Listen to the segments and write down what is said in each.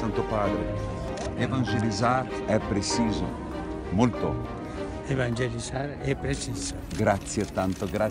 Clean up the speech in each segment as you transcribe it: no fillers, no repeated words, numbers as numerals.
Santo Padre. Evangelizar è preciso, molto. Evangelizzare è preciso. Grazie tanto, grazie.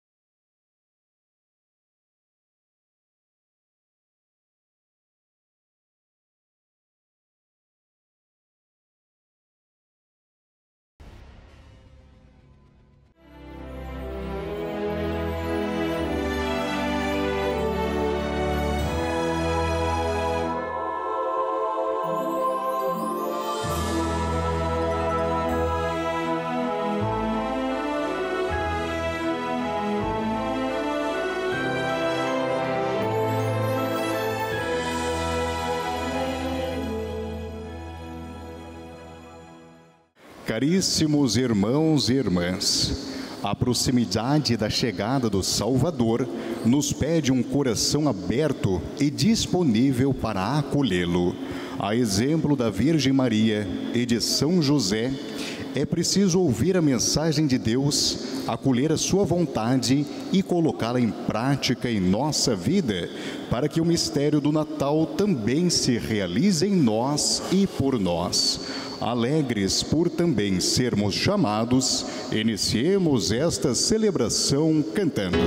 Caríssimos irmãos e irmãs, a proximidade da chegada do Salvador nos pede um coração aberto e disponível para acolhê-lo. A exemplo da Virgem Maria e de São José, é preciso ouvir a mensagem de Deus, acolher a sua vontade e colocá-la em prática em nossa vida, para que o mistério do Natal também se realize em nós e por nós. Alegres por também sermos chamados, iniciemos esta celebração cantando.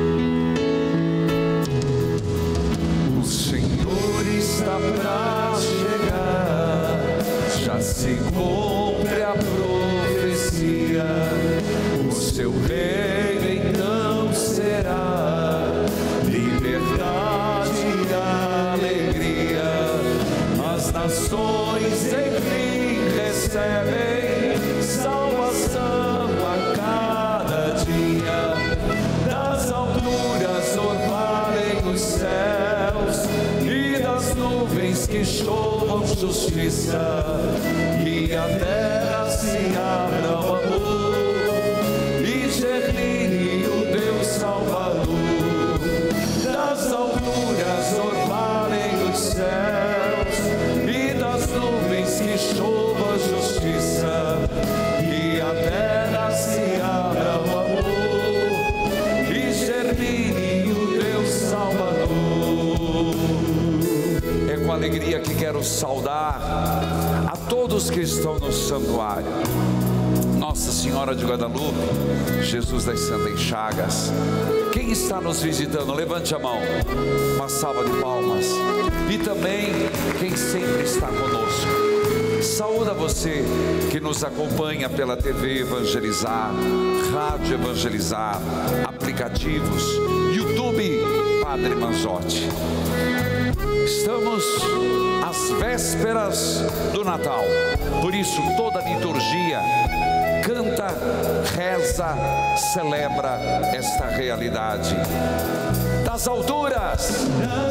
O Senhor está para chegar, já se cumpre a profecia, o seu reino então será liberdade e alegria, as nações enfim recebem salvação a cada dia, das alturas orvalhem os céus e das nuvens que chovam justiça, e a terra se abra ao amor e germine o Deus Salvador. Das alturas orvalhem os céus e das nuvens que chovam justiça, e a terra se abra ao amor e germine o Deus Salvador. É com alegria que quero saudar a todos que estão no santuário. Nossa Senhora de Guadalupe, Jesus das Santas Chagas. Quem está nos visitando, levante a mão, uma salva de palmas. E também quem sempre está conosco. Saúda você que nos acompanha pela TV Evangelizar, Rádio Evangelizar, aplicativos, YouTube Padre Manzotti. Estamos às vésperas do Natal, por isso toda a liturgia canta, reza, celebra esta realidade. Das alturas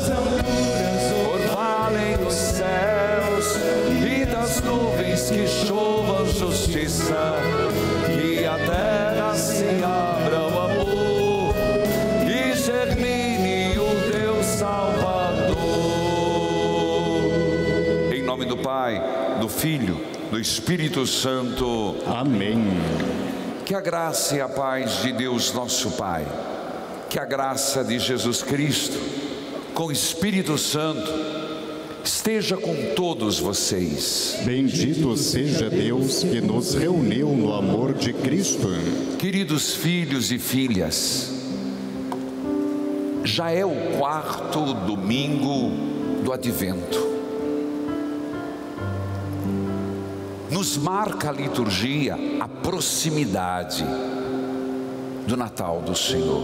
orvalhem os céus e das nuvens que chovam justiça, que a terra se abra ao amor e germine o Deus Salvador. Em nome do Pai, do Filho, do Espírito Santo. Amém. Que a graça e a paz de Deus nosso Pai, que a graça de Jesus Cristo, com o Espírito Santo, esteja com todos vocês. Bendito seja Deus que nos reuniu no amor de Cristo. Queridos filhos e filhas, já é o 4º domingo do Advento. Nos marca a liturgia a proximidade do Natal do Senhor.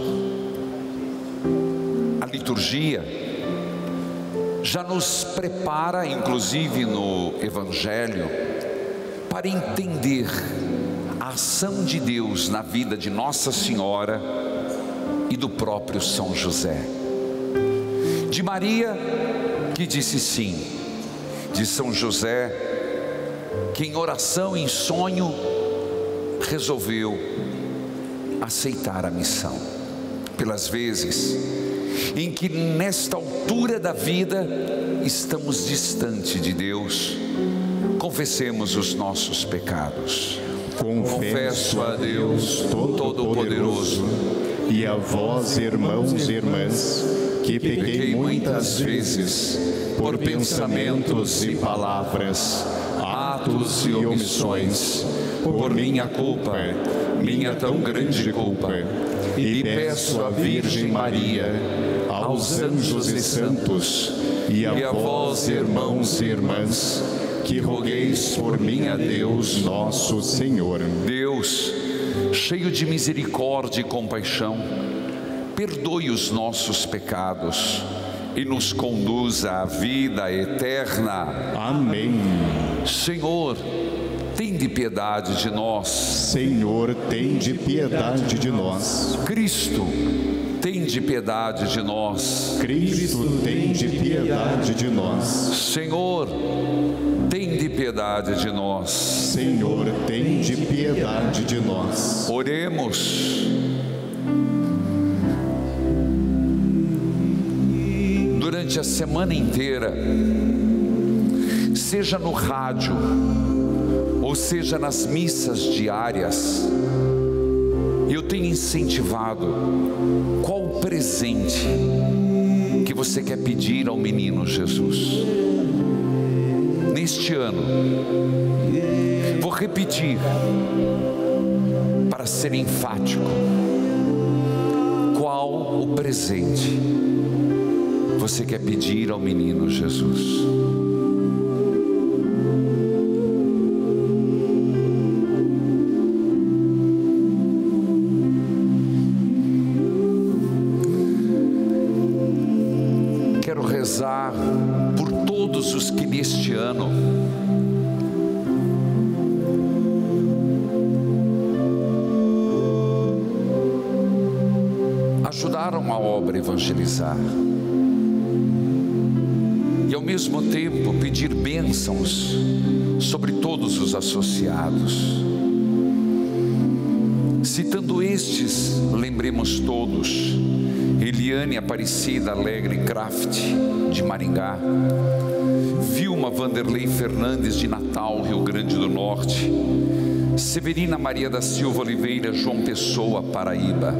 A liturgia já nos prepara, inclusive no Evangelho, para entender a ação de Deus na vida de Nossa Senhora e do próprio São José. De Maria, que disse sim, de São José, que em oração e em sonho resolveu aceitar a missão. Pelas vezes em que nesta altura da vida estamos distante de Deus, confessemos os nossos pecados. Confesso a Deus Todo-Poderoso E a vós, irmãos e irmãs, que pequei muitas vezes, por pensamentos e palavras, atos e omissões, por minha culpa, minha tão grande culpa, e peço à Virgem Maria, aos anjos e santos, e a vós, irmãos e irmãs, que rogueis por mim a Deus nosso Senhor. Deus, cheio de misericórdia e compaixão, perdoe os nossos pecados e nos conduza à vida eterna. Amém. Senhor, tende piedade de nós. Senhor, tende piedade de nós. Cristo, tende piedade de nós. Cristo, tende piedade de nós. Senhor, tende piedade de nós. Senhor, tende piedade de nós. Oremos. Durante a semana inteira, seja no rádio, ou seja nas missas diárias, eu tenho incentivado qual o presente que você quer pedir ao menino Jesus. Neste ano, vou repetir, para ser enfático, qual o presente você quer pedir ao menino Jesus. Quero rezar por todos os que neste ano ajudaram a obra Evangelizar. E ao mesmo tempo pedir bênçãos sobre todos os associados. Citando estes, lembremos todos: Eliane Aparecida Alegre Craft, de Maringá; Vilma Vanderlei Fernandes, de Natal, Rio Grande do Norte; Severina Maria da Silva Oliveira, João Pessoa, Paraíba.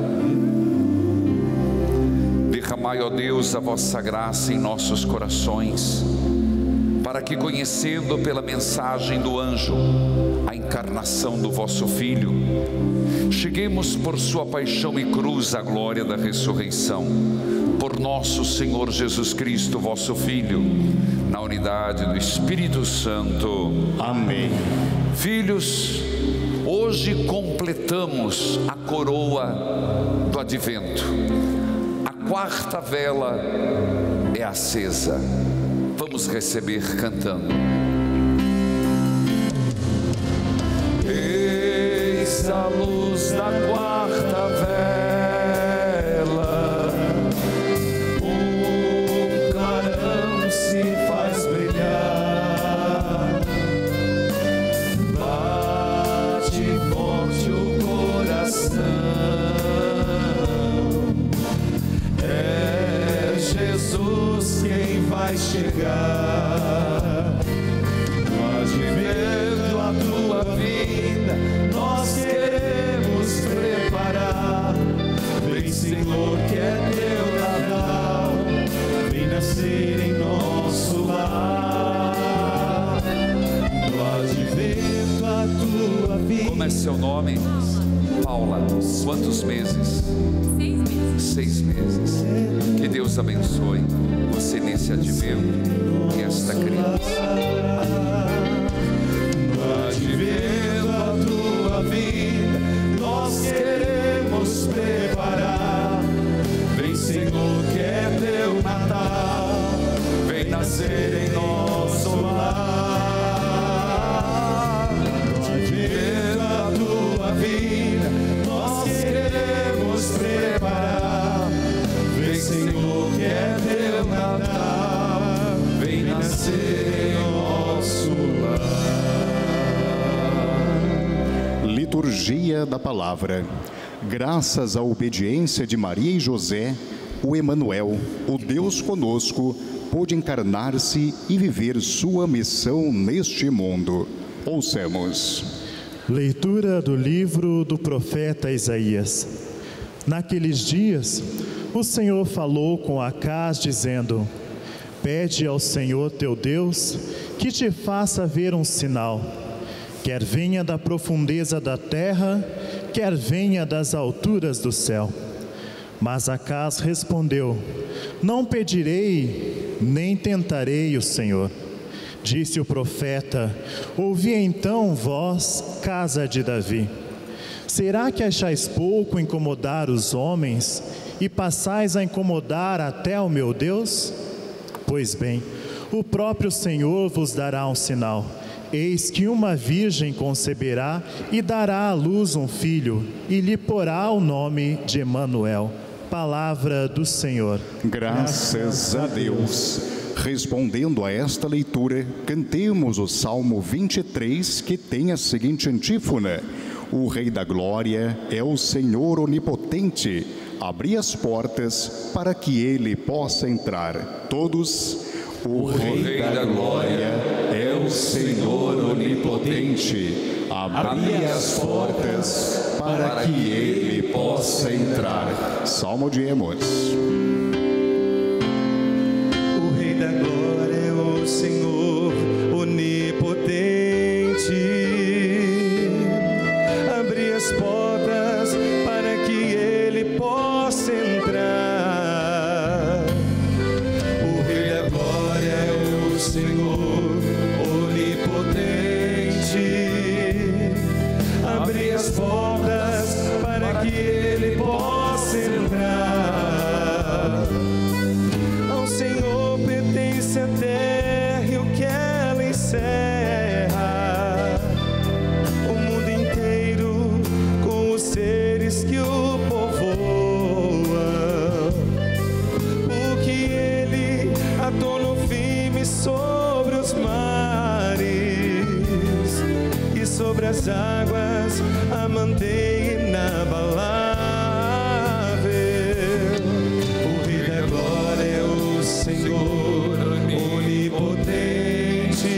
Derramai, ó Deus, a vossa graça em nossos corações, para que, conhecendo pela mensagem do anjo a encarnação do vosso Filho, cheguemos por sua paixão e cruz à glória da ressurreição, por nosso Senhor Jesus Cristo, vosso Filho, na unidade do Espírito Santo. Amém. Filhos, hoje completamos a coroa do Advento. A quarta vela é acesa. Vamos receber cantando. Eis a luz da quarta vela, um clarão se faz brilhar, bate forte o coração, é Jesus quem vai chegar. No advento a tua vida nós queremos preparar. Vem, Senhor, que é teu Natal, vem nascer em nosso lar. No advento a tua vida. Como é seu nome? Paula. Quantos meses? 6 meses. 6 meses. Que Deus abençoe você nesse advento e esta criança. No advento a tua vida nós queremos preparar. Vem, Senhor, que é teu Natal, vem nascer em nosso lar. No advento a tua vida nós queremos preparar. Vem, Senhor, que é teu Natal, vem nascer em nosso lar. Liturgia da Palavra. Graças à obediência de Maria e José, o Emanuel, o Deus conosco, pôde encarnar-se e viver sua missão neste mundo. Ouçamos. Leitura do livro do profeta Isaías. Naqueles dias, o Senhor falou com Acás, dizendo: pede ao Senhor teu Deus que te faça ver um sinal, quer venha da profundeza da terra, quer venha das alturas do céu. Mas Acás respondeu: não pedirei, nem tentarei o Senhor. Disse o profeta: ouvi então vós, casa de Davi. Será que achais pouco incomodar os homens e passais a incomodar até o meu Deus? Pois bem, o próprio Senhor vos dará um sinal. Eis que uma virgem conceberá e dará à luz um filho, e lhe porá o nome de Emanuel. Palavra do Senhor. Graças a Deus. Respondendo a esta leitura, cantemos o Salmo 23, que tem a seguinte antífona: o Rei da Glória é o Senhor onipotente, abri as portas para que ele possa entrar. Todos: o Rei da Glória é o Senhor onipotente, abri as portas para que ele possa entrar. Salmodiemos. O Rei da Glória é o Senhor onipotente, abri as portas para que ele possa entrar. O Rei da Glória é o Senhor onipotente, abri as portas para que ele possa entrar. Ao Senhor pertence a terra e o que ela encerra, o mundo inteiro com os seres que o povoam, porque ele a tornou firme sobre os mares e sobre as águas a mantém inabalável. O Rei da Glória é o Senhor onipotente,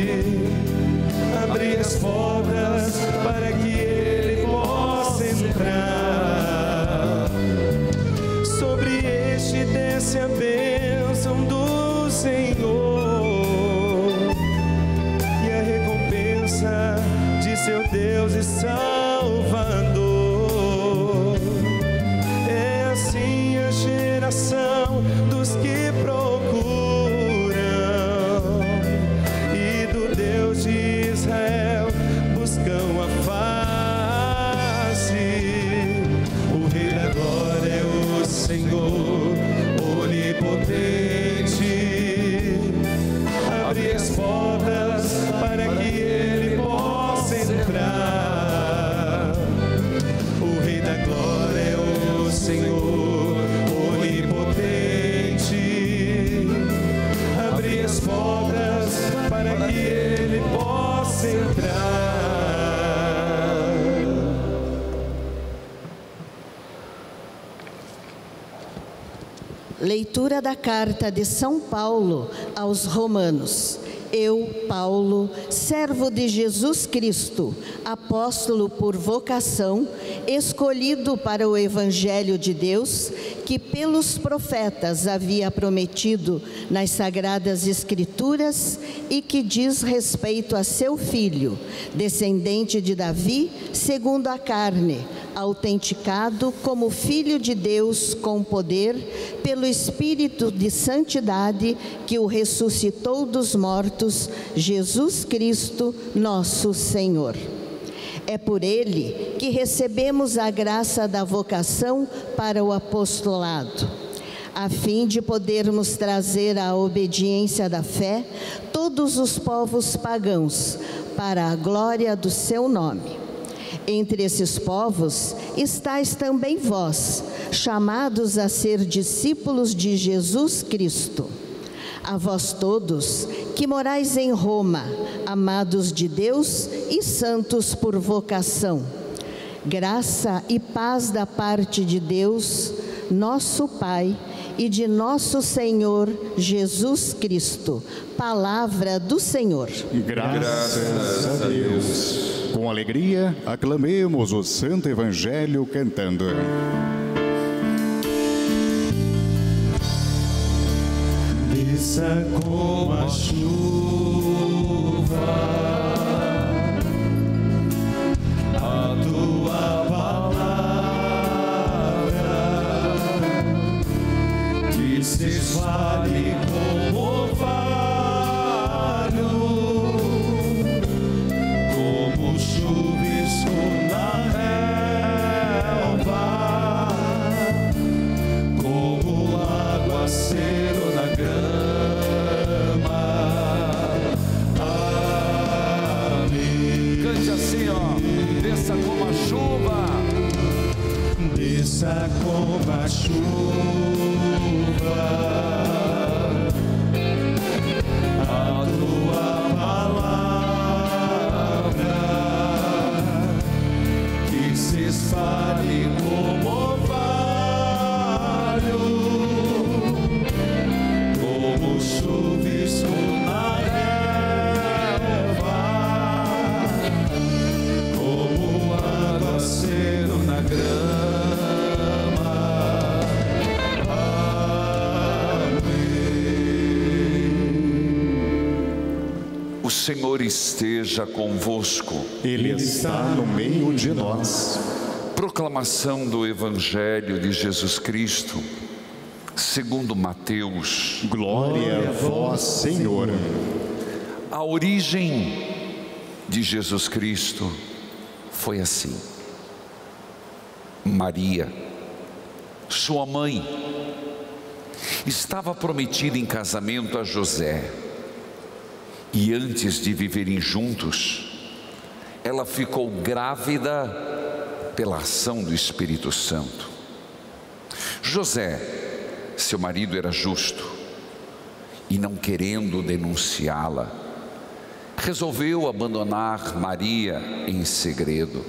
abri as portas para que ele possa entrar. Sobre este desce a bênção do Senhor e a recompensa de seu Deus e Salvador. É assim a geração dos que procuram e do Deus de Israel buscam a face. O Rei da Glória é o Senhor onipotente, abre as portas para que ele possa entrar. O Rei da Glória é o Senhor onipotente, abre as portas para que ele possa entrar. Leitura da carta de São Paulo aos Romanos. Eu, Paulo, servo de Jesus Cristo, apóstolo por vocação, escolhido para o Evangelho de Deus, que pelos profetas havia prometido nas Sagradas Escrituras e que diz respeito a seu filho, descendente de Davi, segundo a carne, autenticado como Filho de Deus com poder, pelo Espírito de Santidade que o ressuscitou dos mortos, Jesus Cristo, nosso Senhor. É por ele que recebemos a graça da vocação para o apostolado, a fim de podermos trazer à obediência da fé todos os povos pagãos, para a glória do seu nome. Entre esses povos estáis também vós, chamados a ser discípulos de Jesus Cristo. A vós todos que morais em Roma, amados de Deus e santos por vocação, graça e paz da parte de Deus, nosso Pai, e de nosso Senhor Jesus Cristo. Palavra do Senhor. Graças a Deus. Com alegria, aclamemos o Santo Evangelho cantando. desça como a chuva a tua palavra, que se espalhe como orvalho, como chuvisco na relva, como aguaceiro na grama. Amém. Cante assim, ó. Desça como a chuva. Desça como a chuva a tua palavra, que se espalhe como orvalho, como chuvisco na relva, como aguaceiro na grama. O Senhor esteja convosco. Ele está no meio de nós. Proclamação do Evangelho de Jesus Cristo, segundo Mateus. Glória a vós, Senhor. A origem de Jesus Cristo foi assim. Maria, sua mãe, estava prometida em casamento a José. E antes de viverem juntos, ela ficou grávida pela ação do Espírito Santo. José, seu marido, era justo e, não querendo denunciá-la, resolveu abandonar Maria em segredo.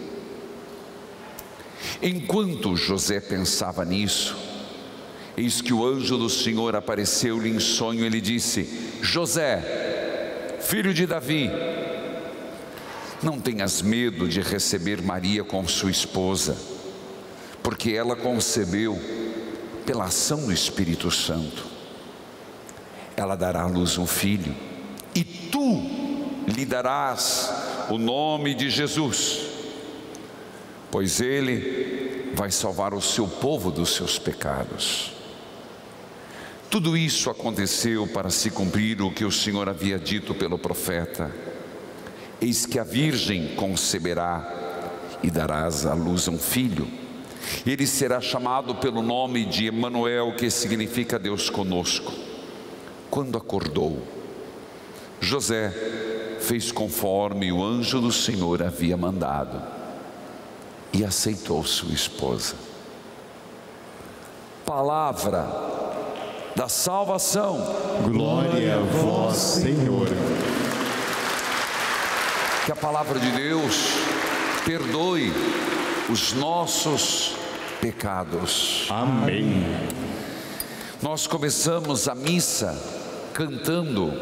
Enquanto José pensava nisso, eis que o anjo do Senhor apareceu-lhe em sonho. Ele disse: José, filho de Davi, não tenhas medo de receber Maria como sua esposa, porque ela concebeu pela ação do Espírito Santo. Ela dará à luz um filho, e tu lhe darás o nome de Jesus, pois ele vai salvar o seu povo dos seus pecados. Tudo isso aconteceu para se cumprir o que o Senhor havia dito pelo profeta: eis que a virgem conceberá e darás à luz um filho. Ele será chamado pelo nome de Emanuel, que significa Deus conosco. Quando acordou, José fez conforme o anjo do Senhor havia mandado e aceitou sua esposa. Palavra da salvação. Glória a vós, Senhor. Que a palavra de Deus perdoe os nossos pecados. Amém. Nós começamos a missa cantando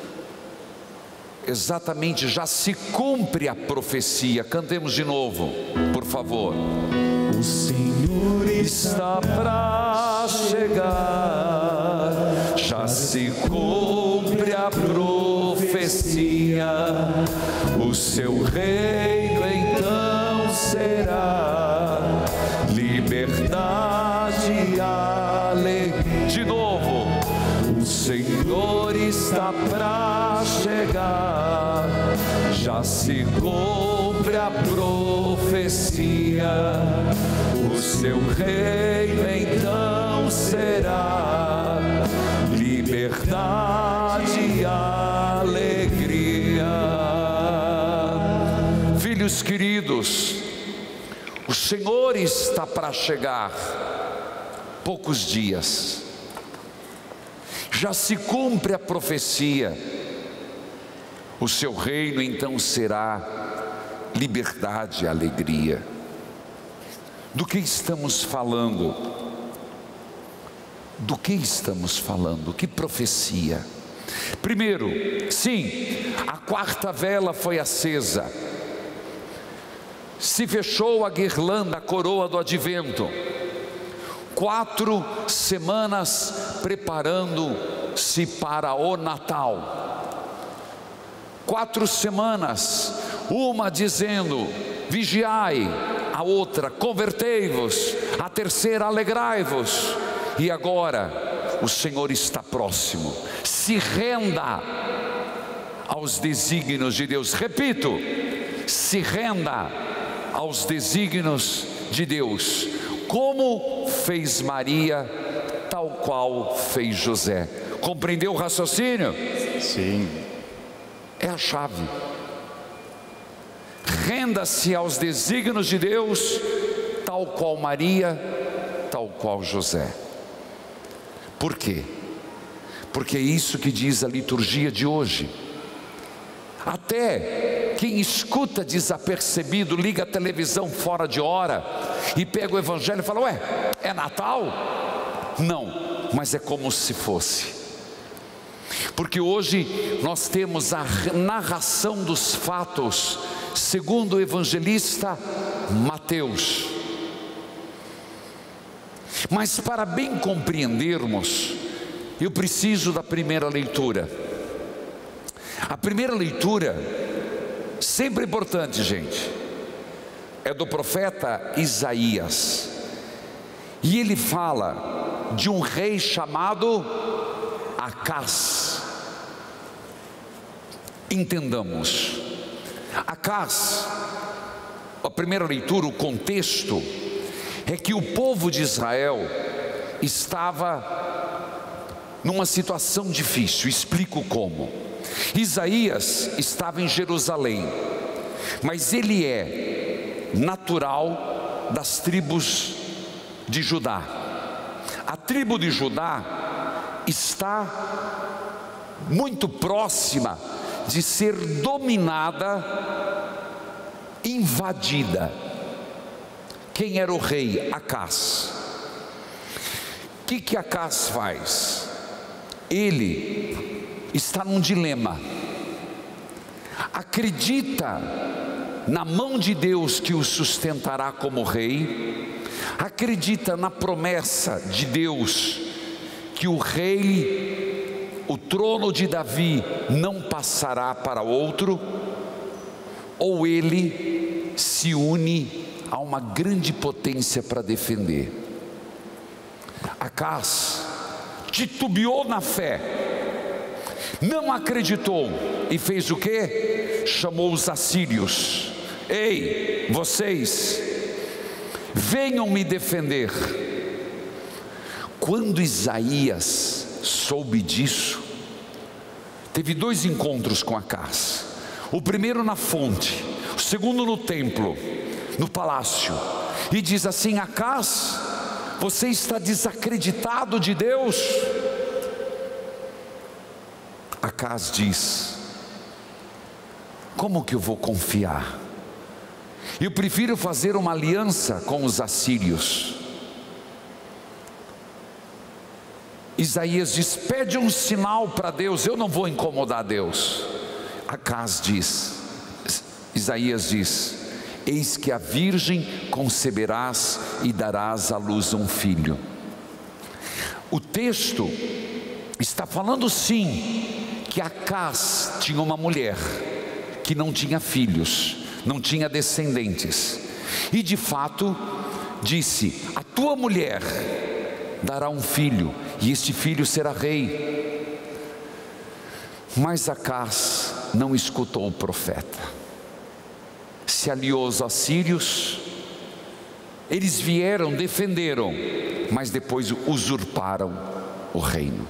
exatamente: já se cumpre a profecia. Cantemos de novo, por favor. O Senhor Está para chegar, já se cumpre a profecia, o seu reino então será liberdade e alegria. De novo, o Senhor está para chegar, já se cumpre a profecia, o seu reino então será liberdade e alegria. Filhos queridos, o Senhor está para chegar, poucos dias, já se cumpre a profecia, o seu reino então será liberdade e alegria. Do que estamos falando? Do que estamos falando? Que profecia? Primeiro, sim, a quarta vela foi acesa, se fechou a guirlanda, a coroa do advento. 4 semanas preparando-se para o Natal. 4 semanas, uma dizendo: vigiai, a outra: convertei-vos, a terceira: alegrai-vos. E agora o Senhor está próximo. Se renda aos desígnios de Deus. Repito, se renda aos desígnios de Deus, como fez Maria, tal qual fez José. Compreendeu o raciocínio? Sim. É a chave. Renda-se aos desígnios de Deus, tal qual Maria, tal qual José. Por quê? Porque é isso que diz a liturgia de hoje. Até quem escuta desapercebido, liga a televisão fora de hora e pega o evangelho e fala: ué, é Natal? Não, mas é como se fosse. Porque hoje nós temos a narração dos fatos segundo o evangelista Mateus. Mas para bem compreendermos, eu preciso da primeira leitura. A primeira leitura, sempre importante, gente, é do profeta Isaías. E ele fala de um rei chamado Acás. Entendamos. Acás, a primeira leitura, o contexto é que o povo de Israel estava numa situação difícil. Explico como. Isaías estava em Jerusalém, mas ele é natural das tribos de Judá. A tribo de Judá está muito próxima de ser dominada, invadida. Quem era o rei? Acás. O que Acás faz? Ele está num dilema. Acredita na mão de Deus que o sustentará como rei, acredita na promessa de Deus que o rei, o trono de Davi não passará para outro, ou ele se une a uma grande potência para defender. Acás titubeou na fé, não acreditou e fez o quê? Chamou os assírios. Ei, vocês, venham me defender. Quando Isaías soube disso, teve 2 encontros com Acás. O primeiro na fonte, o segundo no templo, no palácio. E diz assim: Acás, você está desacreditado de Deus? Acás diz: como que eu vou confiar? Eu prefiro fazer uma aliança com os assírios. Isaías diz: pede um sinal para Deus, eu não vou incomodar Deus. Acás diz, Isaías diz: eis que a virgem conceberás e darás à luz um filho. O texto está falando sim que Acás tinha uma mulher que não tinha filhos, não tinha descendentes, e de fato disse: a tua mulher dará um filho, e este filho será rei. Mas Acás não escutou o profeta, se aliou aos assírios. Eles vieram, defenderam, mas depois usurparam o reino.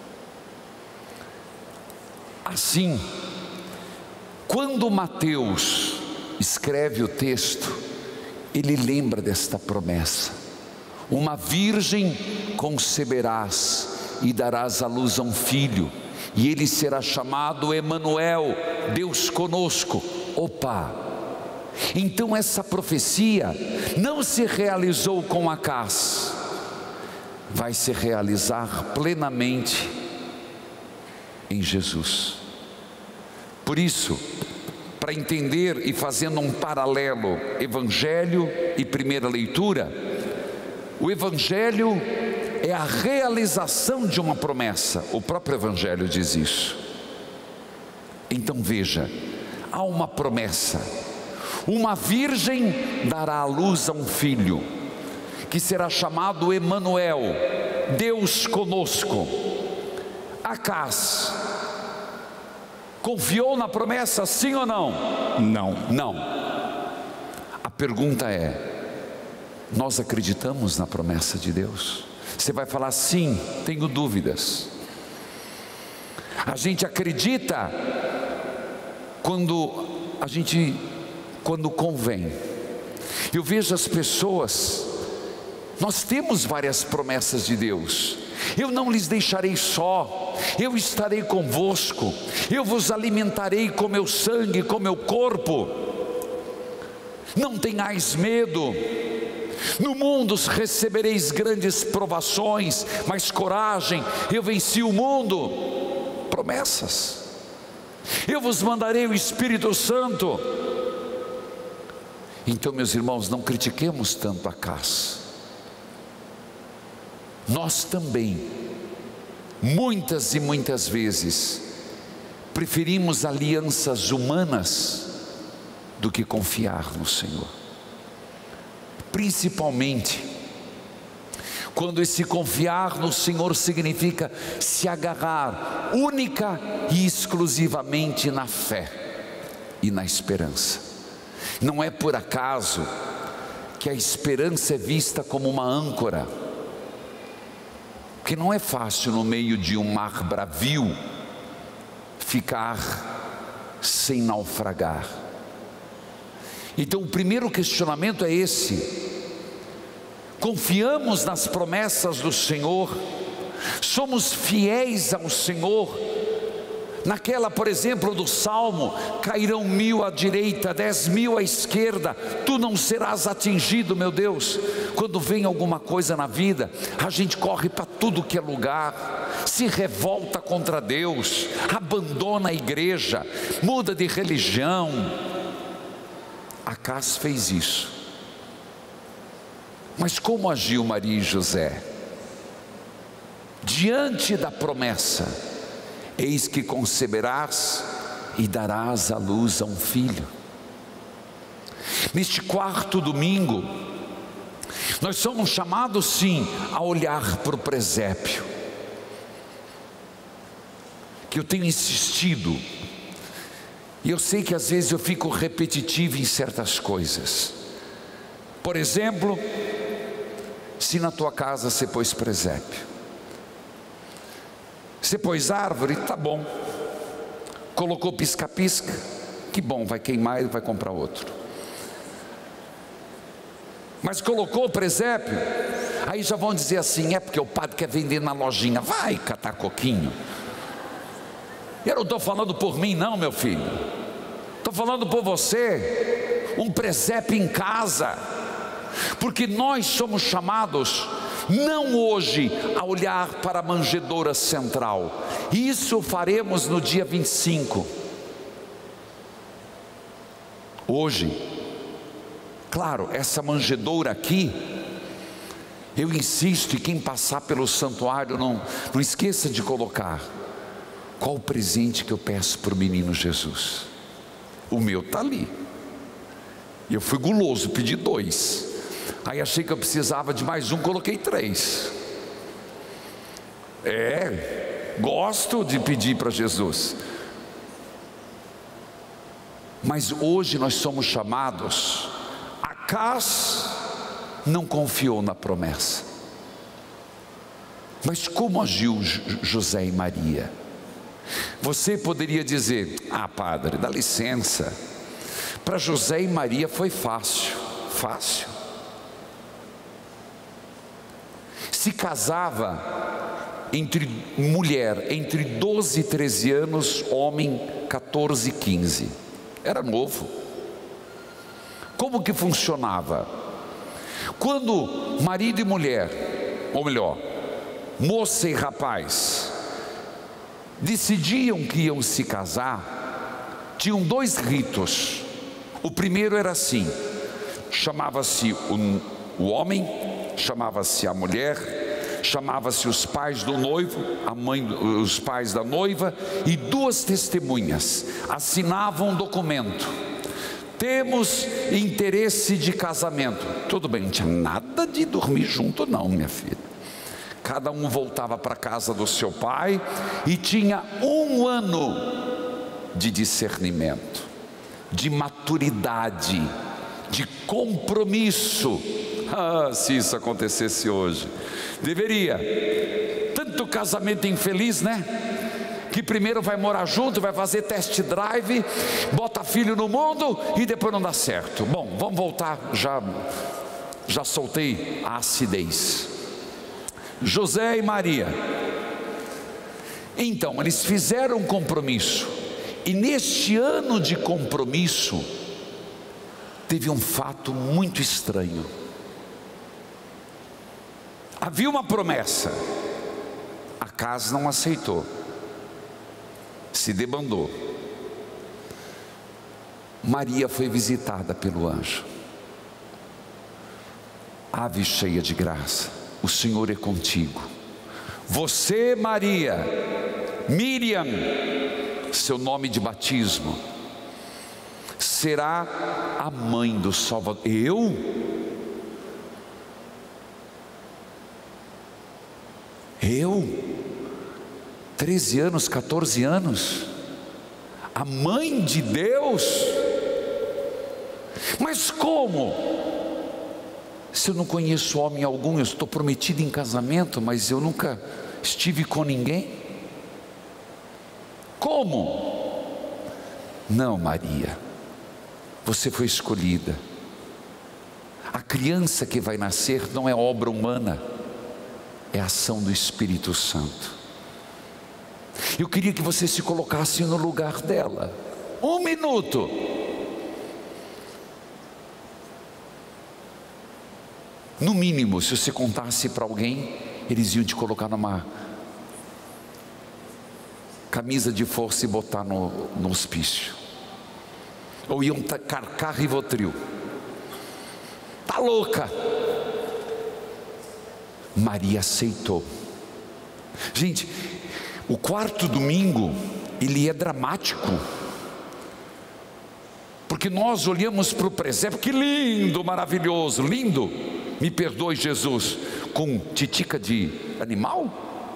Assim, quando Mateus escreve o texto, ele lembra desta promessa: uma virgem conceberás e darás à luz a um filho, e ele será chamado Emanuel, Deus conosco. Opa! Então essa profecia não se realizou com Acás, vai se realizar plenamente em Jesus. Por isso, para entender e fazendo um paralelo, Evangelho e primeira leitura, o Evangelho é a realização de uma promessa. O próprio Evangelho diz isso. Então veja, há uma promessa: uma virgem dará à luz a um filho, que será chamado Emanuel, Deus conosco. Acas confiou na promessa, sim ou não? Não. Não. A pergunta é: nós acreditamos na promessa de Deus? Você vai falar sim, tenho dúvidas. A gente acredita quando convém. Eu vejo as pessoas, nós temos várias promessas de Deus. Eu não lhes deixarei só, eu estarei convosco, eu vos alimentarei com meu sangue, com meu corpo. Não tenhais medo. No mundo recebereis grandes provações, mas coragem, eu venci o mundo. Promessas. Eu vos mandarei o Espírito Santo. Então, meus irmãos, não critiquemos tanto Acas. Nós também, muitas e muitas vezes, preferimos alianças humanas do que confiar no Senhor. Principalmente quando esse confiar no Senhor significa se agarrar única e exclusivamente na fé e na esperança. Não é por acaso que a esperança é vista como uma âncora, porque não é fácil no meio de um mar bravio ficar sem naufragar. Então o primeiro questionamento é esse: confiamos nas promessas do Senhor? Somos fiéis ao Senhor? Naquela, por exemplo, do Salmo: cairão 1000 à direita, 10.000 à esquerda, tu não serás atingido, meu Deus. Quando vem alguma coisa na vida, a gente corre para tudo que é lugar, se revolta contra Deus, abandona a igreja, muda de religião. Acas fez isso. Mas como agiu Maria e José? Diante da promessa: eis que conceberás e darás à luz a um filho. Neste quarto domingo, nós somos chamados sim a olhar para o presépio, que eu tenho insistido. E eu sei que às vezes eu fico repetitivo em certas coisas. Por exemplo, se na tua casa você pôs presépio, você pôs árvore, tá bom. Colocou pisca-pisca, que bom, vai queimar e vai comprar outro. Mas colocou o presépio, aí já vão dizer assim: é porque o padre quer vender na lojinha. Vai catar coquinho. Eu não estou falando por mim não, meu filho, estou falando por você. Um presépio em casa, porque nós somos chamados não hoje a olhar para a manjedoura central. Isso faremos no dia 25. Hoje, claro, essa manjedoura aqui, eu insisto, e quem passar pelo santuário não esqueça de colocar: qual o presente que eu peço para o menino Jesus? O meu está ali. E eu fui guloso, pedi 2. Aí achei que eu precisava de mais um, coloquei 3. Gosto de pedir para Jesus. Mas hoje nós somos chamados. Acas não confiou na promessa. Mas como agiu José e Maria? Você poderia dizer: ah, padre, dá licença, para José e Maria foi fácil. Fácil. Se casava mulher entre 12 e 13 anos, homem 14 e 15. Era novo. Como que funcionava? Quando marido e mulher, ou melhor, moça e rapaz, decidiam que iam se casar, tinham 2 ritos. O primeiro era assim: chamava-se o homem, chamava-se a mulher, chamava-se os pais do noivo, a mãe, os pais da noiva e 2 testemunhas, assinavam um documento: temos interesse de casamento. Tudo bem, não tinha nada de dormir junto não, minha filha. Cada um voltava para a casa do seu pai e tinha 1 ano de discernimento, de maturidade, de compromisso. Se isso acontecesse hoje, deveria. Tanto casamento infeliz, né? Que primeiro vai morar junto, vai fazer test drive, bota filho no mundo e depois não dá certo. Bom, vamos voltar, já soltei a acidez. José e Maria, então eles fizeram um compromisso, e neste ano de compromisso teve um fato muito estranho. Havia uma promessa, Acaz não aceitou, se debandou. Maria foi visitada pelo anjo: ave cheia de graça, o Senhor é contigo. Você, Maria, Miriam, seu nome de batismo, será a mãe do Salvador. Eu, 13 anos, 14 anos, a mãe de Deus? Mas como? Se eu não conheço homem algum, eu estou prometido em casamento, mas eu nunca estive com ninguém. Como? Não, Maria, você foi escolhida. A criança que vai nascer não é obra humana, é ação do Espírito Santo. Eu queria que você se colocasse no lugar dela. 1 minuto. No mínimo, se você contasse para alguém, eles iam te colocar numa camisa de força e botar no hospício. Ou iam carcar Rivotril. Tá louca? Maria aceitou. Gente, o 4º domingo, ele é dramático, porque nós olhamos para o presépio, que lindo, maravilhoso, lindo, me perdoe Jesus, com titica de animal,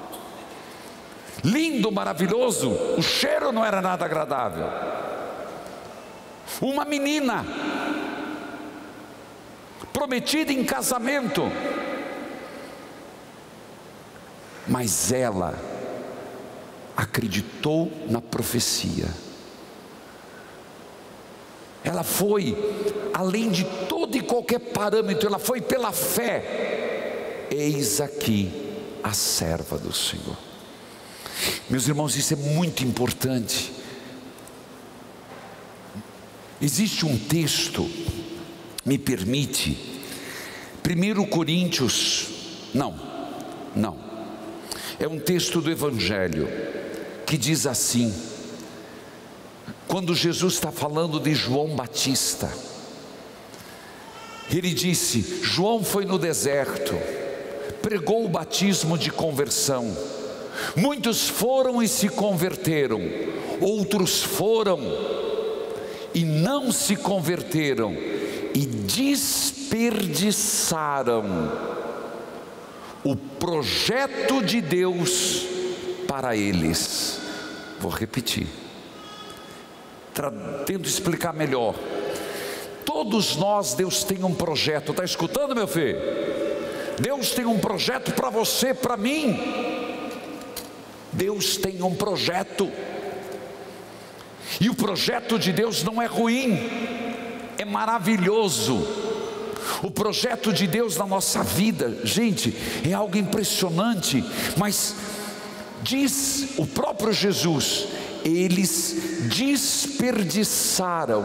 lindo, maravilhoso, o cheiro não era nada agradável, uma menina, prometida em casamento, mas ela acreditou na profecia. Ela foi além de todo e qualquer parâmetro, ela foi pela fé. Eis aqui a serva do Senhor. Meus irmãos, isso é muito importante. Existe um texto, me permite, 1 Coríntios, é um texto do Evangelho, que diz assim, quando Jesus está falando de João Batista, ele disse: João foi no deserto, pregou o batismo de conversão, muitos foram e se converteram, outros foram e não se converteram, e desperdiçaram o projeto de Deus para eles. Vou repetir, tento explicar melhor. Todos nós, Deus tem um projeto. Está escutando, meu filho? Deus tem um projeto para você, para mim. Deus tem um projeto, e o projeto de Deus não é ruim, é maravilhoso. O projeto de Deus na nossa vida, gente, é algo impressionante. Mas diz o próprio Jesus, eles desperdiçaram,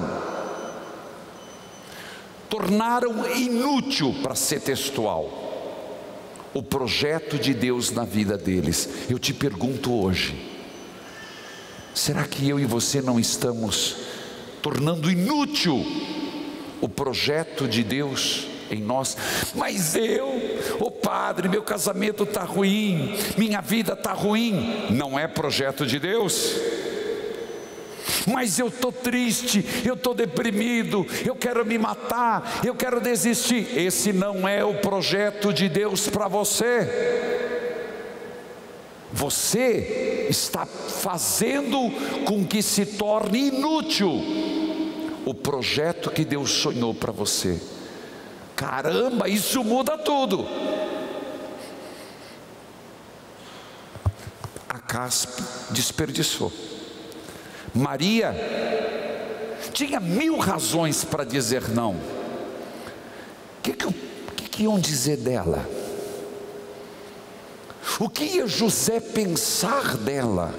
tornaram inútil, para ser textual, o projeto de Deus na vida deles. Eu te pergunto hoje, será que eu e você não estamos tornando inútil o projeto de Deus em nós. Mas ô padre, meu casamento está ruim, minha vida está ruim. Não é projeto de Deus. Mas eu estou triste, eu estou deprimido, eu quero me matar, eu quero desistir. Esse não é o projeto de Deus para você. Você está fazendo com que se torne inútil o projeto que Deus sonhou para você. Caramba, isso muda tudo. Acás desperdiçou. Maria tinha 1000 razões para dizer não. O que iam dizer dela? O que ia José pensar dela?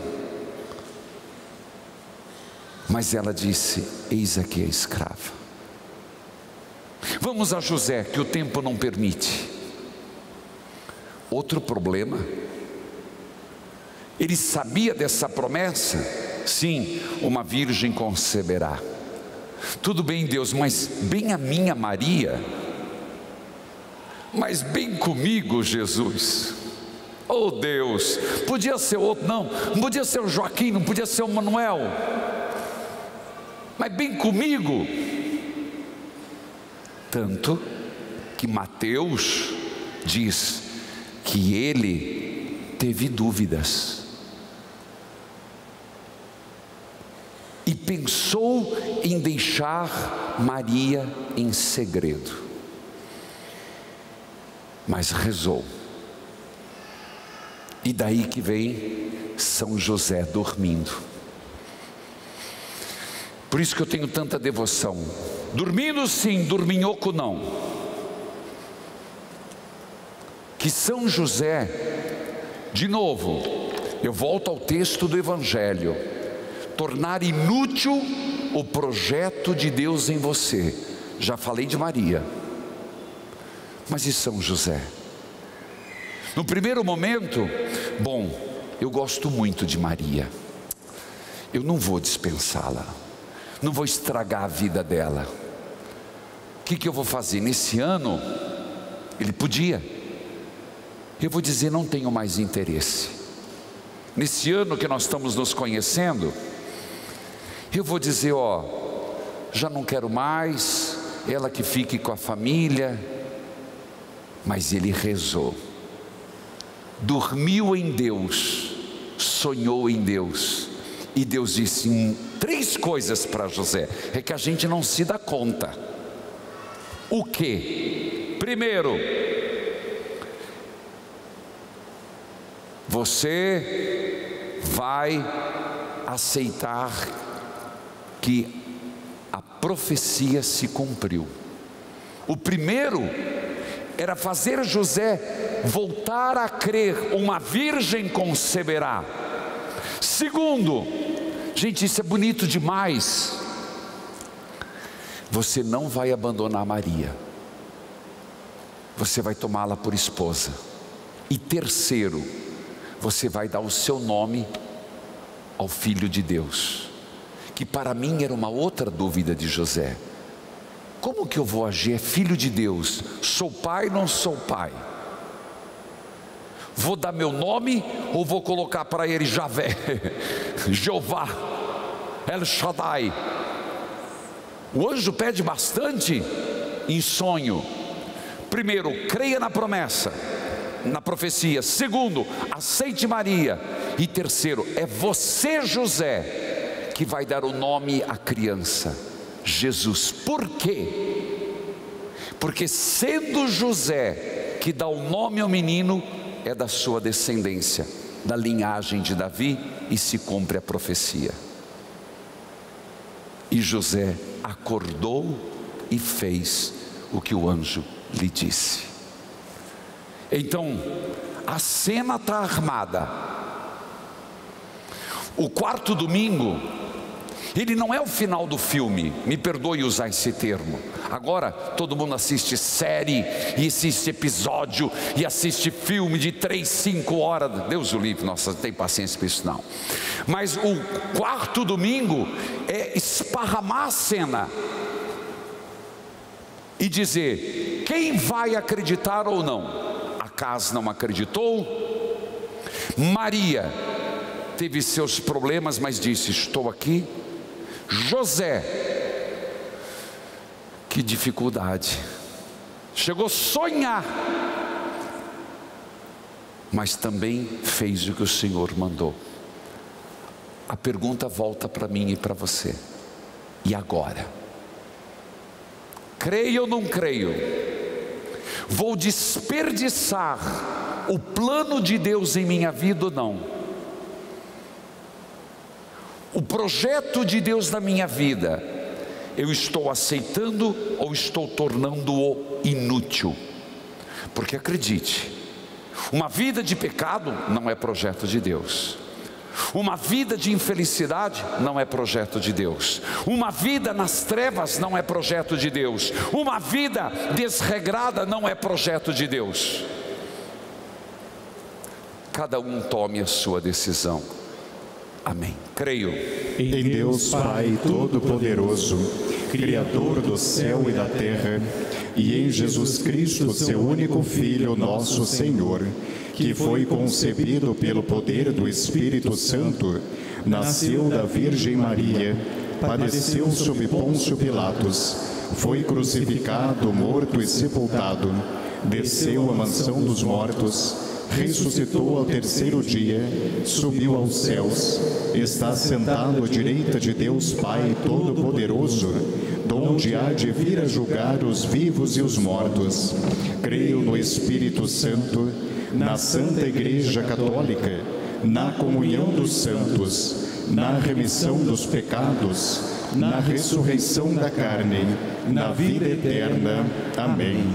Mas ela disse: eis aqui a escrava. Vamos a José, que o tempo não permite. Outro problema, ele sabia dessa promessa. Sim, uma virgem conceberá. Tudo bem, Deus, mas bem a minha Maria, mas bem comigo, Jesus. Oh Deus, podia ser outro, não podia ser o Joaquim, não podia ser o Manuel, mas bem comigo. Tanto que Mateus diz que ele teve dúvidas e pensou em deixar Maria em segredo, mas rezou. E daí que vem São José dormindo. Por isso que eu tenho tanta devoção. Dormindo sim, dorminhoco não. Que São José, de novo, eu volto ao texto do Evangelho, tornar inútil o projeto de Deus em você. Já falei de Maria, mas e São José? No primeiro momento, bom, eu gosto muito de Maria, eu não vou dispensá-la, não vou estragar a vida dela. O que eu vou fazer? Nesse ano, ele podia, eu vou dizer, não tenho mais interesse. Nesse ano que nós estamos nos conhecendo, eu vou dizer, já não quero mais, ela que fique com a família. Mas ele rezou, dormiu em Deus, sonhou em Deus, e Deus disse 3 coisas para José, é que a gente não se dá conta. O que? Primeiro, você vai aceitar que a profecia se cumpriu. O primeiro era fazer José voltar a crer, uma virgem conceberá. Segundo, gente, isso é bonito demais, você não vai abandonar Maria, você vai tomá-la por esposa. E terceiro, você vai dar o seu nome ao Filho de Deus, que para mim era uma outra dúvida de José. Como que eu vou agir? É Filho de Deus, sou pai, não sou pai? Vou dar meu nome ou vou colocar para ele Javé, Jeová, El Shaddai? O anjo pede bastante em sonho. Primeiro, creia na promessa, na profecia. Segundo, aceite Maria. E terceiro, é você, José, que vai dar o nome à criança, Jesus. Por quê? Porque sendo José que dá o nome ao menino, é da sua descendência, da linhagem de Davi, e se cumpre a profecia. E José acordou e fez o que o anjo lhe disse. Então, a cena está armada. O quarto domingo, ele não é o final do filme, me perdoe usar esse termo. Agora todo mundo assiste série, e assiste episódio, e assiste filme de 3, 5 horas. Deus o livre, nossa, não tem paciência para isso não. Mas o quarto domingo é esparramar a cena. e dizer: quem vai acreditar ou não? Acas não acreditou. Maria teve seus problemas, mas disse: estou aqui. José, que dificuldade, chegou a sonhar, mas também fez o que o Senhor mandou. A pergunta volta para mim e para você: e agora? Creio ou não creio? Vou desperdiçar o plano de Deus em minha vida ou não? O projeto de Deus na minha vida, eu estou aceitando ou estou tornando-o inútil? Porque acredite, uma vida de pecado não é projeto de Deus. Uma vida de infelicidade não é projeto de Deus. Uma vida nas trevas não é projeto de Deus. Uma vida desregrada não é projeto de Deus. Cada um tome a sua decisão. Amém. Creio em Deus Pai Todo-Poderoso, Criador do céu e da terra, e em Jesus Cristo, seu único Filho, nosso Senhor, que foi concebido pelo poder do Espírito Santo, nasceu da Virgem Maria, padeceu sob Pôncio Pilatos, foi crucificado, morto e sepultado, desceu à mansão dos mortos, ressuscitou ao terceiro dia, subiu aos céus, está sentado à direita de Deus Pai Todo-Poderoso, donde há de vir a julgar os vivos e os mortos. Creio no Espírito Santo, na Santa Igreja Católica, na comunhão dos santos, na remissão dos pecados, na ressurreição da carne, na vida eterna. Amém.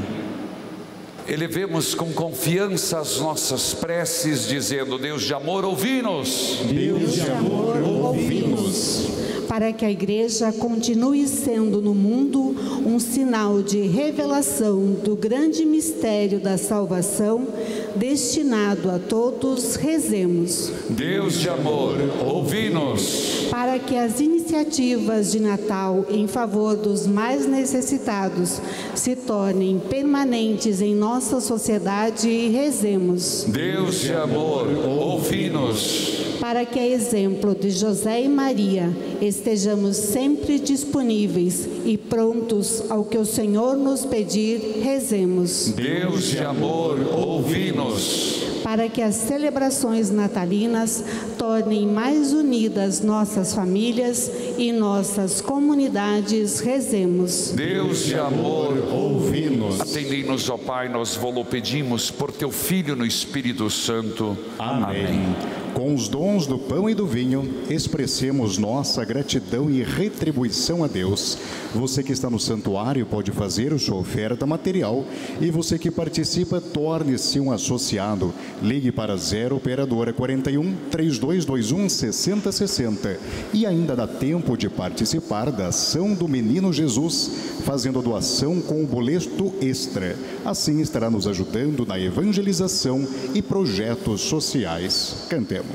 Elevemos com confiança as nossas preces, dizendo: Deus de amor, ouvi-nos. Deus de amor, ouvi-nos. Para que a Igreja continue sendo no mundo um sinal de revelação do grande mistério da salvação, destinado a todos, rezemos. Deus de amor, ouvi-nos. Para que as iniciativas de Natal em favor dos mais necessitados se tornem permanentes em nossa sociedade, rezemos. Deus de amor, ouvi-nos. Para que, a exemplo de José e Maria, estejamos sempre disponíveis e prontos ao que o Senhor nos pedir, rezemos. Deus de amor, ouvi-nos. Para que as celebrações natalinas tornem mais unidas nossas famílias e nossas comunidades, rezemos. Deus de amor, ouvi-nos. Atendei-nos, ó Pai, nós vos pedimos por teu Filho no Espírito Santo. Amém. Com os dons do pão e do vinho, expressemos nossa gratidão e retribuição a Deus. Você que está no santuário pode fazer a sua oferta material, e você que participa, torne-se um associado. Ligue para 0 operadora 41 3221 6060. E ainda dá tempo de participar da ação do Menino Jesus, fazendo a doação com o boleto extra. Assim estará nos ajudando na evangelização e projetos sociais. Cantemos.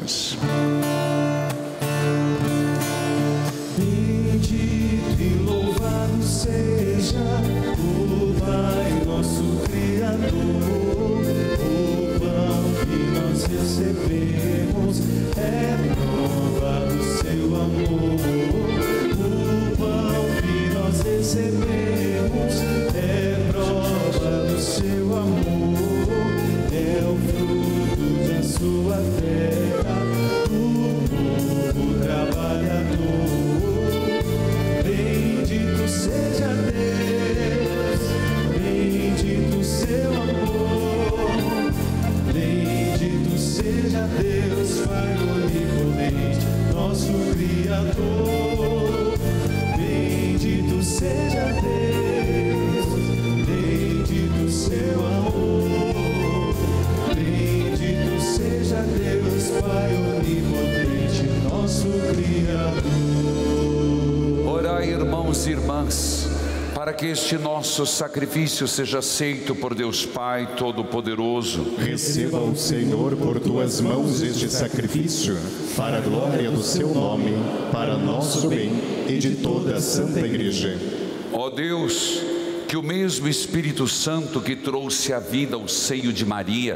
Bendito e louvado seja o Pai nosso Criador. O pão que nós recebemos é prova do seu amor. O pão que nós recebemos é prova do seu amor. É o fruto da sua terra, do povo trabalhador. Bendito seja Deus, bendito seu amor. Bendito seja Deus, Pai onipotente, nosso Criador. Bendito seja Deus, bendito seu amor. Bendito seja Deus, Pai onipotente, nosso Criador. Orai, irmãos e irmãs, para que este nosso sacrifício seja aceito por Deus Pai Todo-Poderoso. Receba o Senhor por tuas mãos este sacrifício, para a glória do seu nome, para nosso bem e de toda a Santa Igreja. Ó Deus, que o mesmo Espírito Santo que trouxe a vida ao seio de Maria,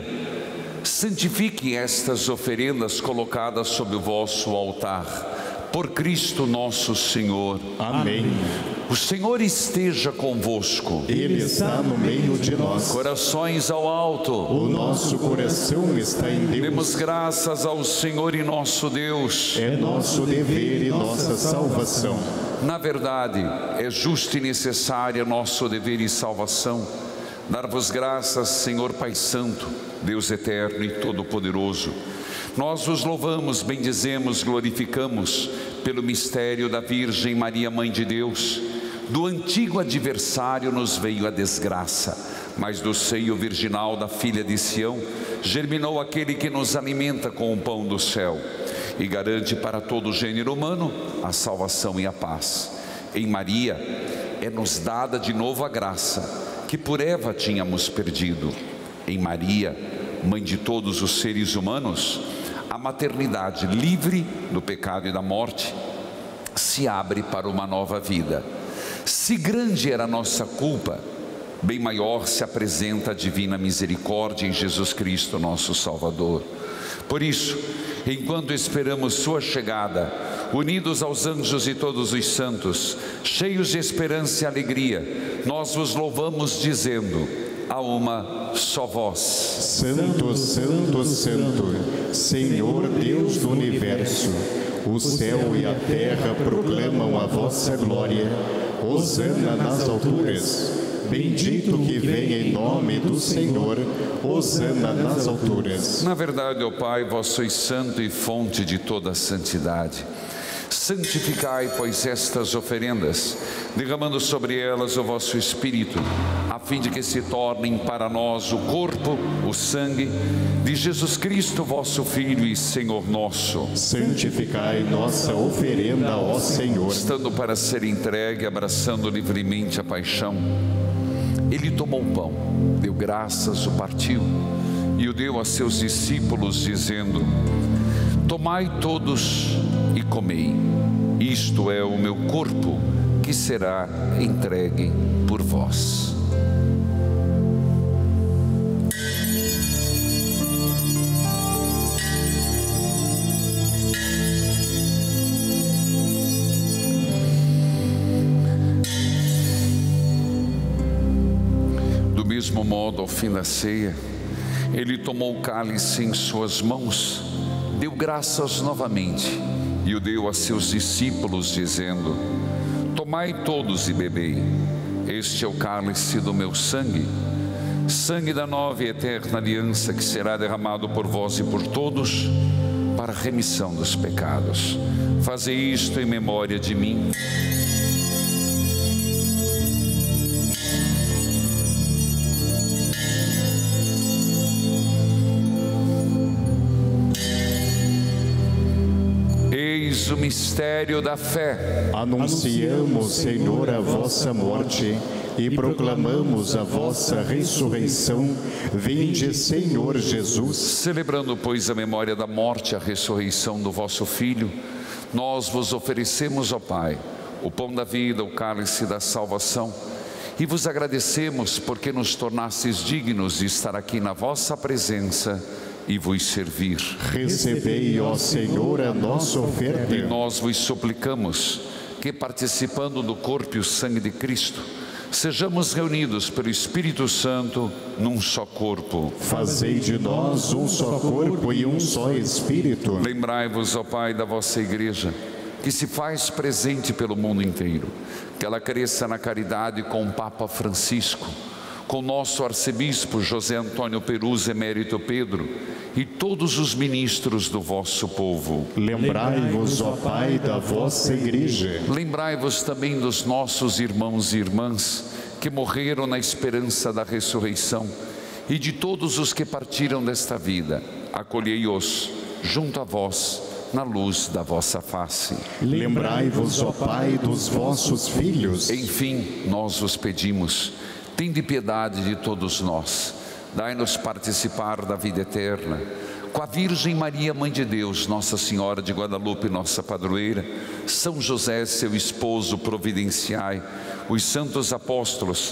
santifique estas oferendas colocadas sob o vosso altar. Por Cristo nosso Senhor. Amém. O Senhor esteja convosco. Ele está no meio de nós. Corações ao alto. O nosso coração está em Deus. Demos graças ao Senhor e nosso Deus. É nosso dever e nossa salvação. Na verdade, é justo e necessário nosso dever e salvação dar-vos graças, Senhor Pai Santo, Deus eterno e todo-poderoso. Nós vos louvamos, bendizemos, glorificamos pelo mistério da Virgem Maria, Mãe de Deus. Do antigo adversário nos veio a desgraça, mas do seio virginal da filha de Sião germinou aquele que nos alimenta com o pão do céu e garante para todo o gênero humano a salvação e a paz. Em Maria é-nos dada de novo a graça que por Eva tínhamos perdido. Em Maria, Mãe de todos os seres humanos, a maternidade livre do pecado e da morte se abre para uma nova vida. Se grande era a nossa culpa, bem maior se apresenta a divina misericórdia em Jesus Cristo, nosso Salvador. Por isso, enquanto esperamos sua chegada, unidos aos anjos e todos os santos, cheios de esperança e alegria, nós vos louvamos dizendo a uma só voz: Santo, Santo, Santo, Senhor Deus do Universo, o céu e a terra proclamam a vossa glória. Hosana nas alturas. Bendito que vem em nome do Senhor. Hosana nas alturas. Na verdade, ó Pai, vós sois santo e fonte de toda a santidade. Santificai, pois, estas oferendas, derramando sobre elas o vosso Espírito, a fim de que se tornem para nós o corpo, o sangue de Jesus Cristo, vosso Filho e Senhor nosso. Santificai nossa oferenda, ó Senhor. Estando para ser entregue, abraçando livremente a paixão, ele tomou o pão, deu graças, o partiu e o deu a seus discípulos, dizendo: tomai todos e comei, isto é o meu corpo, que será entregue por vós. Do mesmo modo, ao fim da ceia, ele tomou o cálice em suas mãos, deu graças novamente e o deu a seus discípulos, dizendo: tomai todos e bebei, este é o cálice do meu sangue, sangue da nova e eterna aliança, que será derramado por vós e por todos para a remissão dos pecados. Fazei isto em memória de mim. O mistério da fé. Anunciamos, Senhor, a vossa morte e proclamamos a vossa ressurreição. Vinde, Senhor Jesus. Celebrando, pois, a memória da morte e a ressurreição do vosso Filho, nós vos oferecemos, ó Pai, o pão da vida, o cálice da salvação, e vos agradecemos porque nos tornastes dignos de estar aqui na vossa presença e vos servir. Recebei, ó Senhor, a nossa oferta. E nós vos suplicamos que, participando do corpo e o sangue de Cristo, sejamos reunidos pelo Espírito Santo num só corpo. Fazei de nós um só corpo e um só Espírito. Lembrai-vos, ó Pai, da vossa Igreja, que se faz presente pelo mundo inteiro, que ela cresça na caridade com o Papa Francisco, com nosso arcebispo José Antônio Perus, emérito Pedro, e todos os ministros do vosso povo. Lembrai-vos, ó Pai, da vossa Igreja. Lembrai-vos também dos nossos irmãos e irmãs que morreram na esperança da ressurreição e de todos os que partiram desta vida. Acolhei-os junto a vós na luz da vossa face. Lembrai-vos, ó Pai, dos vossos filhos. Enfim, nós vos pedimos: tende piedade de todos nós, dai-nos participar da vida eterna, com a Virgem Maria, Mãe de Deus, Nossa Senhora de Guadalupe, nossa padroeira, São José, seu esposo, providenciai, os santos apóstolos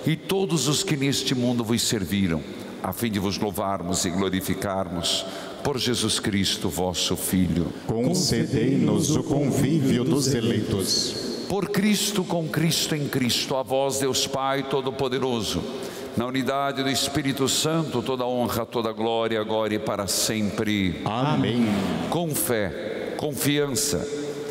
e todos os que neste mundo vos serviram, a fim de vos louvarmos e glorificarmos por Jesus Cristo, vosso Filho. Concedei-nos o convívio dos eleitos. Por Cristo, com Cristo, em Cristo, a vós, Deus Pai Todo-Poderoso, na unidade do Espírito Santo, toda honra, toda glória, agora e para sempre. Amém. Com fé, confiança,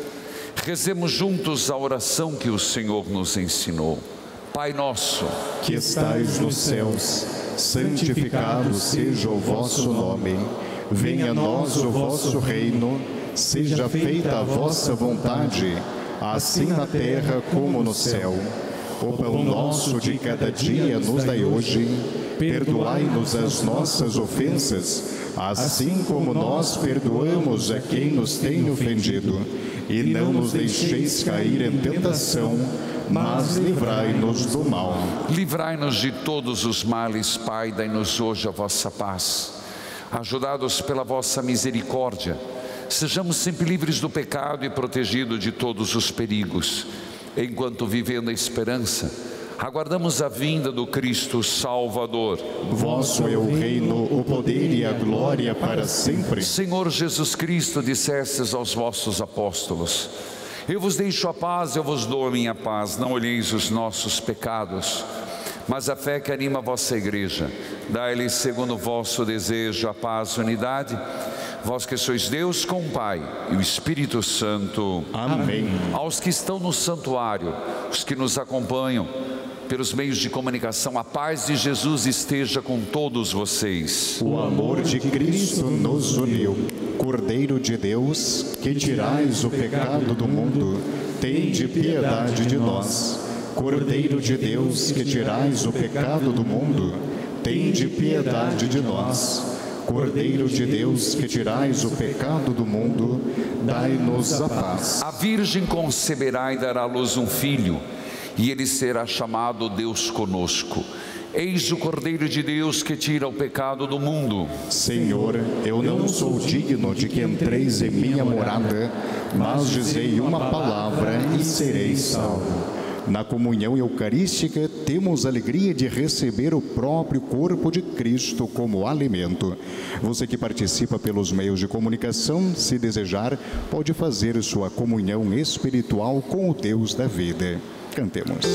rezemos juntos a oração que o Senhor nos ensinou. Pai nosso, que estais nos céus, santificado seja o vosso nome. Venha a nós o vosso reino, seja feita a vossa vontade, assim na terra como no céu. O pão nosso de cada dia nos dai hoje, perdoai-nos as nossas ofensas, assim como nós perdoamos a quem nos tem ofendido. E não nos deixeis cair em tentação, mas livrai-nos do mal. Livrai-nos de todos os males, Pai, dai-nos hoje a vossa paz. Ajudados pela vossa misericórdia, sejamos sempre livres do pecado e protegidos de todos os perigos. Enquanto vivendo a esperança, aguardamos a vinda do Cristo Salvador. Vosso é o reino, o poder e a glória para sempre. Senhor Jesus Cristo, dissestes aos vossos apóstolos: eu vos deixo a paz, eu vos dou a minha paz. Não olheis os nossos pecados, mas a fé que anima a vossa igreja. Dai-lhes segundo o vosso desejo a paz e unidade, vós que sois Deus com o Pai e o Espírito Santo. Amém. Aos que estão no santuário, os que nos acompanham pelos meios de comunicação, a paz de Jesus esteja com todos vocês. O amor de Cristo nos uniu. Cordeiro de Deus, que tirais o pecado do mundo, tende piedade de nós. Cordeiro de Deus, que tirais o pecado do mundo, tende piedade de nós. Cordeiro de Deus, que tirais o pecado do mundo, dai-nos a paz. A Virgem conceberá e dará à luz um filho, e ele será chamado Deus conosco. Eis o Cordeiro de Deus que tira o pecado do mundo. Senhor, eu não sou digno de que entreis em minha morada, mas dizei uma palavra e serei salvo. Na comunhão eucarística, temos a alegria de receber o próprio corpo de Cristo como alimento. Você que participa pelos meios de comunicação, se desejar, pode fazer sua comunhão espiritual com o Deus da vida. Cantemos.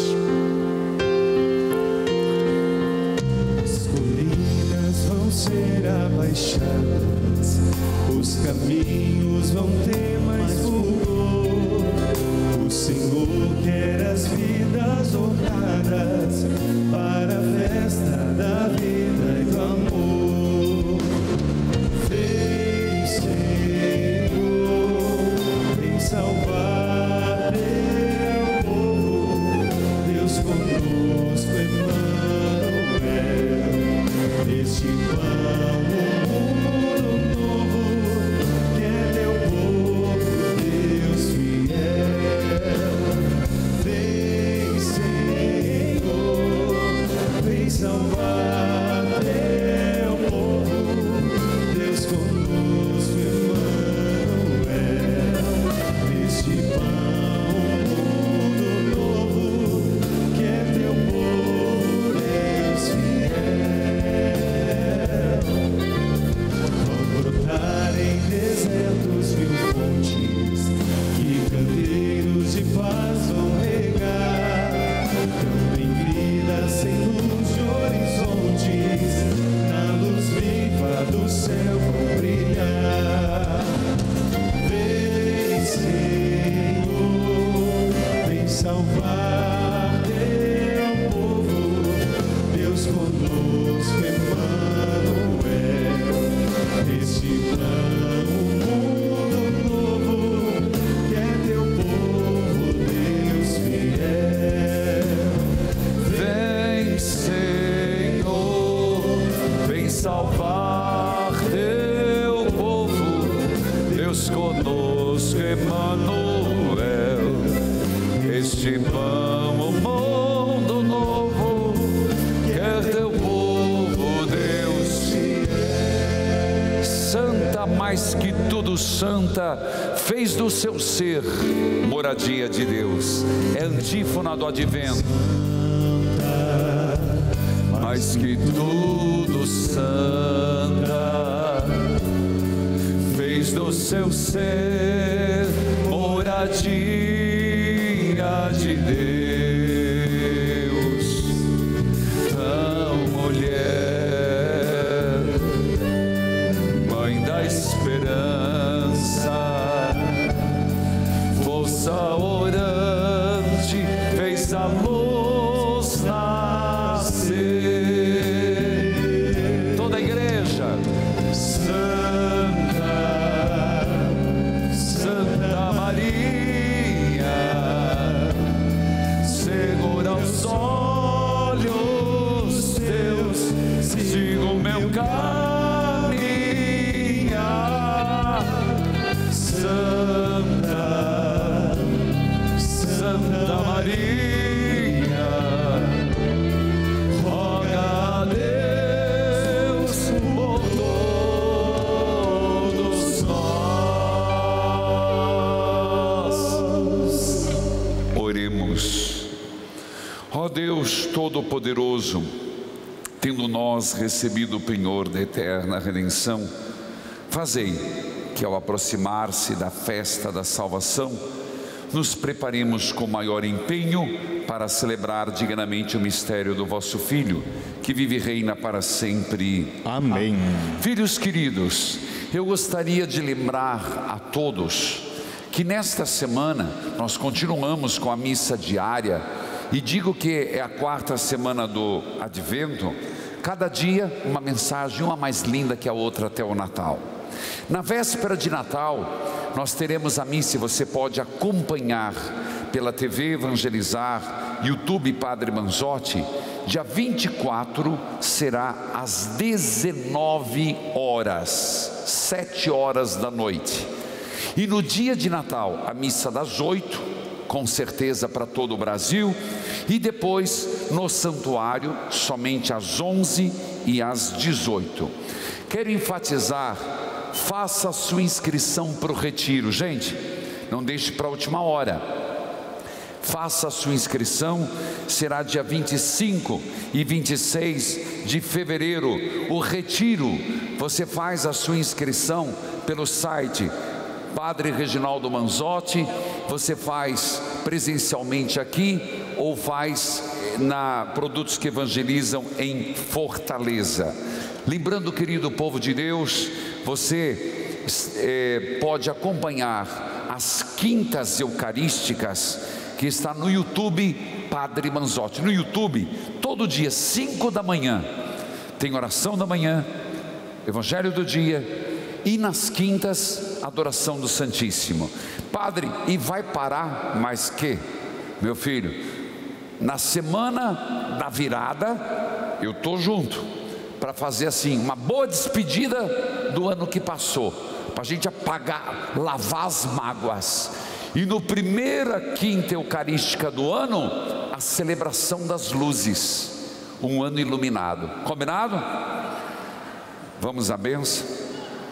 As colinas vão ser abaixadas, os caminhos vão ter mais fulgor. O Senhor quer as vidas honradas para a festa da vida e do amor. Vem, Senhor, vem salvar teu povo. Deus conosco, Emmanuel. Este pão, um mundo novo, que é teu povo, Deus fiel. Vem, Senhor, vem salvar teu povo. Deus conosco, Emmanuel. Este pão, um mundo novo, que é teu povo, Deus fiel. Vão brotar em desertos mil fontes, que canteiros de paz vão regar. Também vidas sem luz de horizontes, na luz viva do céu vão brilhar. Vem, Senhor, vem salvar teu povo. Deus conosco, Emmanuel. Este pão, um mundo novo, que é teu povo, Deus fiel. Vem, Senhor, vem salvar teu povo. Deus conosco, Emmanuel. Este pão, um mundo novo, que é teu povo, Deus fiel. Santa, mais que tudo santa, fez do seu ser moradia de Deus. É a antífona do advento. Santa, mais que tudo santa, fez do seu ser moradia de Deus. Tão mulher, mãe da esperança, força orante, fez a luz nascer. Toda a igreja, Santa, Santa Maria, segura os olhos teus, siga o meu caminhar. Santa, Santa Maria, roga a Deus por todos nós. Oremos. Ó Deus Todo-Poderoso, tendo nós recebido o penhor da eterna redenção, fazei que ao aproximar-se da festa da salvação, nos preparemos com maior empenho para celebrar dignamente o mistério do vosso Filho, que vive e reina para sempre. Amém. Filhos queridos, eu gostaria de lembrar a todos que nesta semana nós continuamos com a missa diária, e digo que é a 4ª semana do Advento, cada dia uma mensagem, uma mais linda que a outra até o Natal. Na véspera de Natal, nós teremos a missa, e você pode acompanhar pela TV Evangelizar, YouTube Padre Manzotti. Dia 24 será às 19 horas, 7 horas da noite. E no dia de Natal, a missa das 8, com certeza para todo o Brasil, e depois no santuário, somente às 11 e às 18. Quero enfatizar, faça a sua inscrição para o retiro, gente, não deixe para a última hora. Faça a sua inscrição, será dia 25 e 26 de fevereiro, o retiro. Você faz a sua inscrição pelo site Padre Reginaldo Manzotti, você faz presencialmente aqui ou faz na Produtos que Evangelizam em Fortaleza. Lembrando, querido povo de Deus, você pode acompanhar as quintas eucarísticas que está no YouTube Padre Manzotti. No YouTube, todo dia, 5 da manhã, tem oração da manhã, Evangelho do dia, e nas quintas, adoração do Santíssimo. Padre, e vai parar mais que? Meu filho, na semana da virada, eu estou junto, para fazer assim, uma boa despedida do ano que passou, para a gente apagar, lavar as mágoas. E no primeira quinta eucarística do ano, a celebração das luzes, um ano iluminado. Combinado? Vamos à bênção.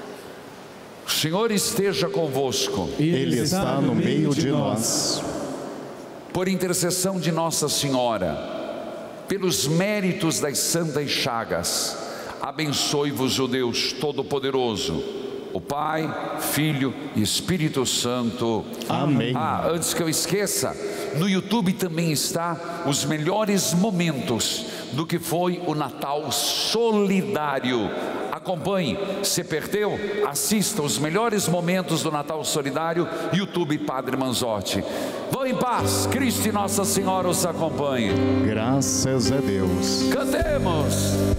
O Senhor esteja convosco. Ele está no meio de nós. Por intercessão de Nossa Senhora, pelos méritos das santas chagas, abençoe-vos o Deus Todo-Poderoso, o Pai, Filho e Espírito Santo. Amém. Antes que eu esqueça, no YouTube também está os melhores momentos do que foi o Natal Solidário. Acompanhe, se perdeu, assista os melhores momentos do Natal Solidário, YouTube Padre Manzotti. Vão em paz, Cristo e Nossa Senhora os acompanhe. Graças a Deus. Cantemos.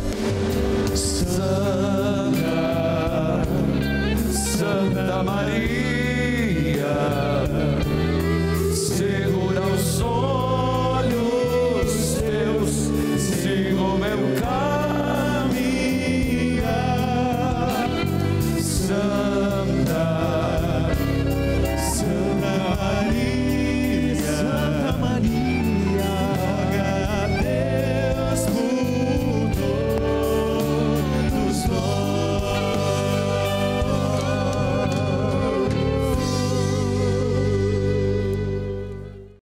Santa, Santa Maria,